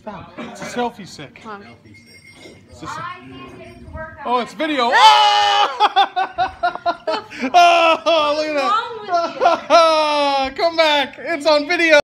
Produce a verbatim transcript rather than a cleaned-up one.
Stop. It's a selfie stick. Come on. It's a, oh, it's video. Oh! Oh, look at that. What's wrong with you? Come back. It's on video.